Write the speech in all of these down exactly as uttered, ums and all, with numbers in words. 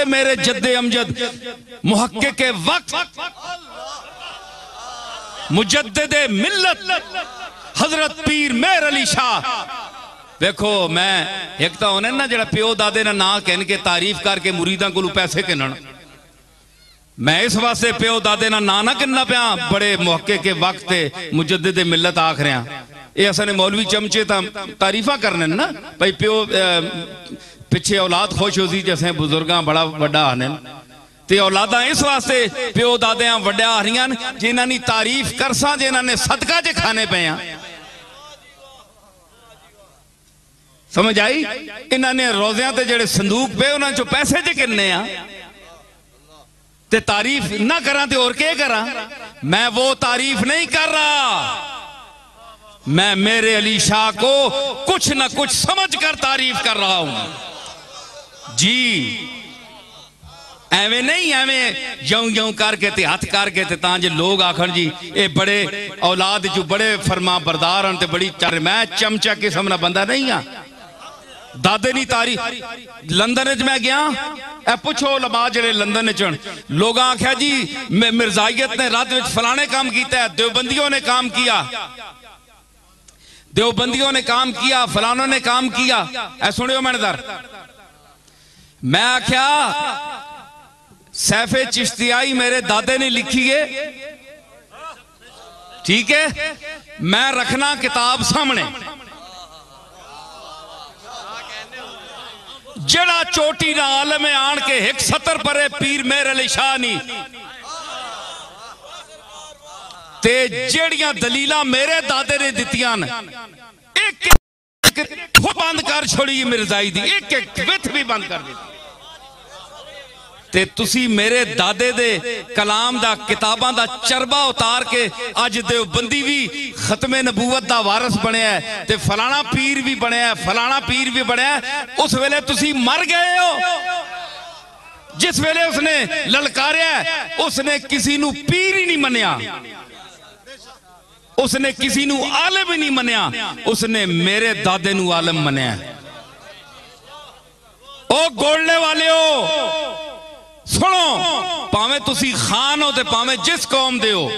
मेरे जद्दे अमजद मुहक्किक के वक्त मुजद्दिदे मिल्लत हजरत पीर मेहर अली शाह। देखो मैं एक तो होने ना जरा प्यो दादे ना ना कहन के तारीफ करके मुरीदा को पैसे किनन, मैं इस वास्ते प्यो दादे ना ना ना किन्ना पिया बड़े मौके के वक्त मुजद्दिदे मिल्लत आख रहा। ये असने मौलवी चमचे तारीफा करने ना भाई प्यो पिछे औलाद खुश हो सी जैसे बुजुर्गां बड़ा वड्डा आने ते औलादा इस वास्ते प्यो दादियां वड्डा आ रही जिन्हां दी तारीफ करसा जिन्हां ने सदका च खाने पे आ। समझ आई? इन्हां ने रोज़ियां ते जेड़े संदूक पे उन्हां चों पैसे च किन्ने आ ते तारीफ ना करा ते और क्या करा। मैं वो तारीफ नहीं कर रहा, मैं मेरे अली शाह को कुछ ना कुछ समझ कर तारीफ कर रहा हूं जी। एवें नहीं एवें जऊं जऊं करके ते हथ करके ते तां जे लोग आखन जी ये बड़े औलाद चो बड़े फरमा बरदार हैं ते बड़ी चार। मैं चमचा किस्म ना बंदा नहीं हाँ। दादे नी तारीफ लंदन च मैं गया, ए पुछो लबा जेड़े लंदन च लोग आख्या जी मिर्जाइयत ने रात में फलाने काम किया, देवबंदियों ने काम किया, देवबंदियों ने काम किया, फलानों ने काम किया। ऐ सुनियो मैंने दर मैं आख्या सैफे चिश्तियाई मेरे दादे ने लिखी है, ठीक है, मैं रखना किताब सामने, जड़ा चोटी ना आलम आन के एक सत्तर परे पीर मेहर अली शाह नी ते जेड़ियां दलीलां मेरे दादे ने दित्तियां एक एक बंद कर छोड़ी मिर्जाई दी, एक एक विथ भी बंद कर दी ते तुसी मेरे दादे दे कलाम दा किताबां दा चरबा उतार के अज देवबंदी भी खत्मे नबूवत दा वारस बनया है ते फलाना पीर भी बनया है, फलाना पीर भी बनया है। उस वेले तुसी मर गए हो जिस वेले उसने ललकारिया, उसने किसी नू पीर ही नहीं मनिया, उसने किसी नू आलिम ही नहीं मनिया, उसने मेरे दादे नू आलिम मनिया। ओ गोलने वाले हो सुनो, भावें तुसी खान हो ते भावें जिस कौम दे हो,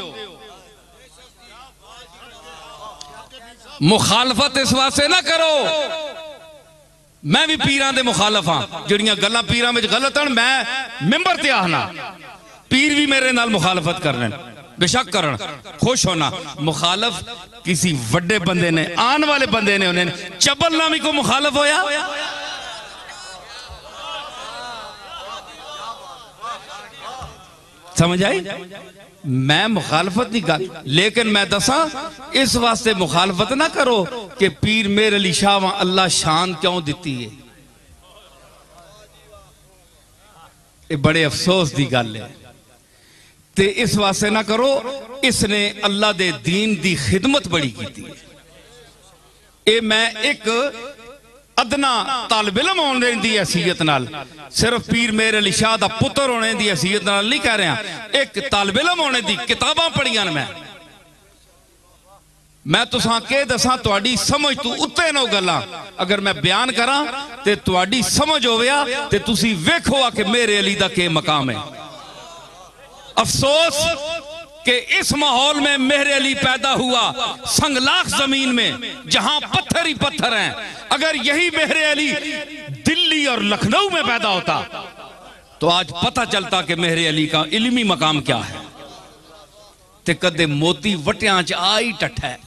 मुखालफत इस वास्ते ना करो। मैं भी पीरां दे मुखालफ हाँ, जिहड़ियां गल्लां पीरां विच गलत हन मैं मिंबर ते आखना, पीर भी मेरे नाल मुखालफत करने बेशक करन, खुश होना। मुखालफ किसी वड्डे बंदे ने आने वाले बंदे ने उन्हें चबल नामी को मुखालफ होया, समझ आई? मैं मुखालफत नहीं कर, लेकिन मैं दसा इस वास्ते मुखालफत ना करो कि पीर मेहर अली शाह अल्लाह शान क्यों दिती है। ये बड़े अफसोस की गल है ते इस वास्ते ना करो, इसने अल्लाह दे दीन दी खिदमत बड़ी की है। ये मैं एक अदना तालिब इल्म होने दी हैसियत नाल, सिर्फ पीर मेहर अली शाह दा पुत्र होने दी हैसियत नाल नहीं कह रहा, एक तालिब इल्म होने दी किताबां पढ़ियां मैं मैं तुसां के दसां तुहाडी समझ तू उत्ते नो गल्लां अगर मैं बयान करा ते तुहाडी समझ होवेया ते तुसी वेखो कि मेरे अली दा के मकाम है। अफसोस कि इस माहौल में मेहर अली पैदा हुआ, संगलाख जमीन में जहां पत्थर ही पत्थर हैं। अगर यही मेहर अली दिल्ली और लखनऊ में पैदा होता तो आज पता चलता कि मेहर अली का इल्मी मकाम क्या है। ते कदे मोती वटियां च आ ही टट्ठा है,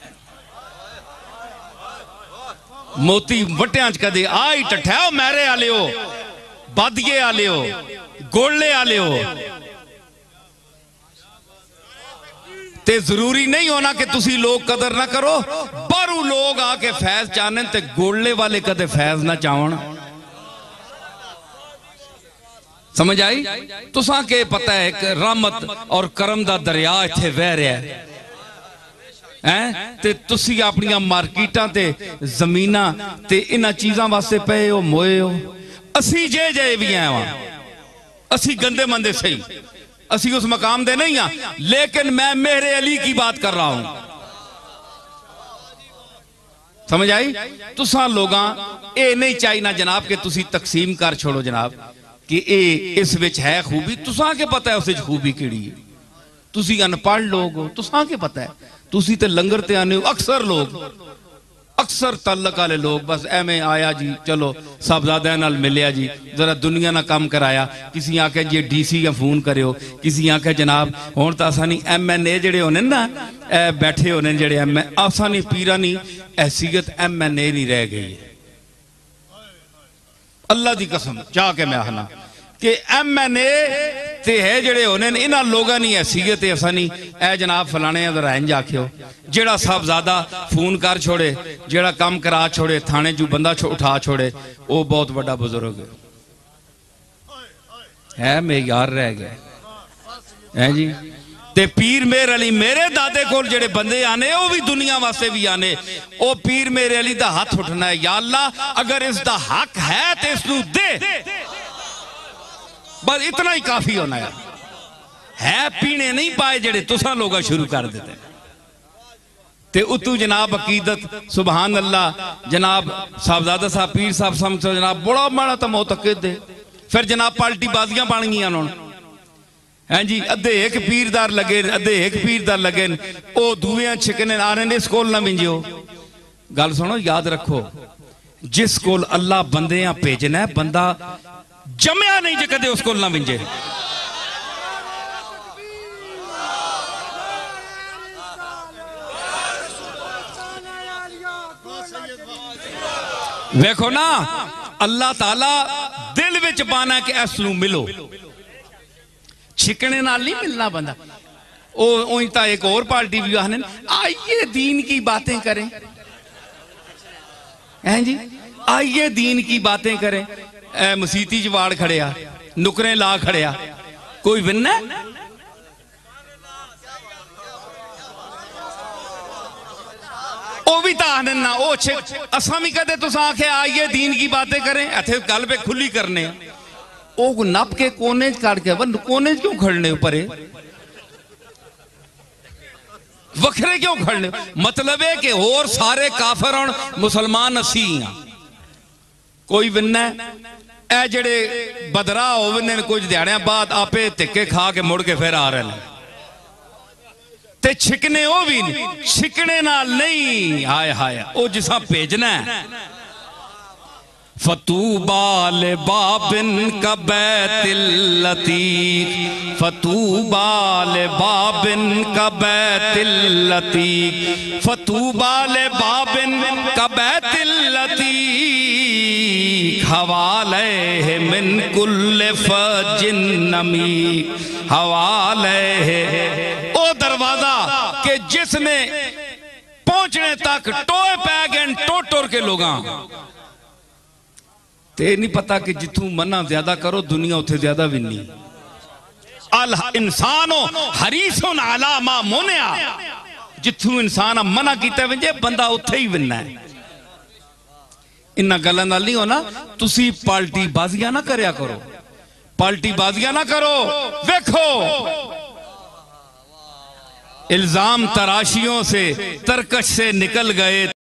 मोती वटियां च कदे आ ही टट्ठा है। मेरे आले हो, बादिये आले हो, गोले आले हो, ते जरूरी नहीं होना कि तुसी लोग कदर ना करो। बारू लोग आके फैज चाहने ते गोले वाले कदे फैज ना चाहन। समझ आई? तुसा के पता है कि रहमत और करम दा दरिया इत्थे वह रहा है हैं ते तुसी अपनी मार्केटां ते जमीनां ते इन्हां चीज़ां वास्ते पे हो मोए हो। असी जे जे भी हैं वहां, असी गंदे मंदे सही, असी उस मकाम दे नहीं हाँ, लेकिन मैं मेहर अली की बात कर रहा हूं। समझ आई? तुसा लोगां ए नहीं चाहिए ना जनाब कि तुसी तकसीम कर छोड़ो जनाब। कि ए इस विच है खूबी, तुसां के पता है उस विच खूबी किहड़ी है। तुसी अनपढ़ लोग हो, तुसां के पता है, तुसी ते लंगर ते आने हो। अक्सर लोग, अक्सर तल्लक वाले लोग बस एवें आया जी, चलो साहबजादे नाल मिलिया जी, जरा दुनिया ना काम कराया, किसी आखे जी डीसी या फोन करो, किसी आखे जनाब हुण तां असां नहीं एम एन ए जिहड़े होने ना ए बैठे होने जिहड़े एम ए असां नहीं पीरा नहीं हैसीयत एम एन ए नहीं रह गई है। अल्लाह दी कसम चाह के मैं आखना कि एम एन ए ते है जिहड़े होने इन्हां लोगां दी हैसीयत असां नहीं ए जनाब फलाने जरा इंज आखियो, जेड़ा साहबजादा फोन कर छोड़े, जेड़ा काम करा छोड़े, थाने चू बंदा उठा छोड़े, वो बहुत बड़ा बुजुर्ग है, मेयार रह गया है जी। ते पीर मेर अली मेरे दादे कोल जेड़े बंदे आने वो भी दुनिया वास्ते भी आने, वो पीर मेरे अली दा हाथ उठना है, या अल्लाह अगर इसका हक है तो इसनू दे, बस इतना ही काफी होना है। है पीने नहीं पाए जेड़े तुसा लोग शुरू कर देते ते उतू जनाब अकीदत सुबहान अल्लाह, जनाब साहबजादा साहब पीर साहब समझो जनाब बड़ा माड़ा तो मोतकद दे, फिर जनाब पार्टी बाजियां बन गई उन्होंने हैं जी, अद्धे एक पीरदार लगे, अद्धे एक पीरदार लगे, ओ दुए छिकने आ रहे इस कोल ना मिंजो। गल सुनो याद रखो, जिस कोल अल्लाह बंदे भेजना है, बंदा जमया नहीं जे कदे उस कोल ना मिंजे। देखो ना अल्लाह ताला दिल विच पाना कि इसनू मिलो, छिकने नाल नहीं मिलना बंदा। ओ तो एक और पार्टी भी आने आइए दीन की बातें करें, हैं जी आइए दीन की बातें करें। मसीती च वाड़ खड़िया, नुकरे ला खड़िया, कोई विन्ना वो भी तो आने ना वो असा भी कहते तुस आखे आइए दीन की बातें करें, इतने गल पे खुली करने वो नप के कोने काट के वन कोने क्यों खड़ने परे, वखरे क्यों खड़ने? मतलब है कि और सारे काफर और मुसलमान असी हाँ, कोई विन्ना ए जड़े बदरा हो विन्ने कुछ दिहाड़ियां बाद आपे धिक्के खा के मुड़ के फिर आ रहे हैं ते छिकने वो भी नहीं, छिकने नाल नहीं। हाय हाय वो जिसा भेजना है फतूबाल बाबिन का बैतिल लतीफ, फतूबाल बाबिन का बैतिल लतीफ, फतूबाल बाबिन का बैतिल लतीफ, हवाले है मिन कुल्ले फजिन नमी, हवाले है ओ दरवाजा के जिसने पहुंचने तक टोए पै गए टोट टोर के लोग ते नहीं पता कि जिथू मना ज्यादा करो दुनिया उथे ज्यादा भी नहीं। अल इंसानो हरीसुन अला मा मुनिया, जिथू इंसान मना किया वंजे बंदा उथे ही विनना है। इन्ना गल्लां नाल नहीं होना, तुसी पार्टी बाजियां ना करया करो, पार्टी बाजियां ना करो। देखो इल्जाम तराशियों से तरकश से निकल गए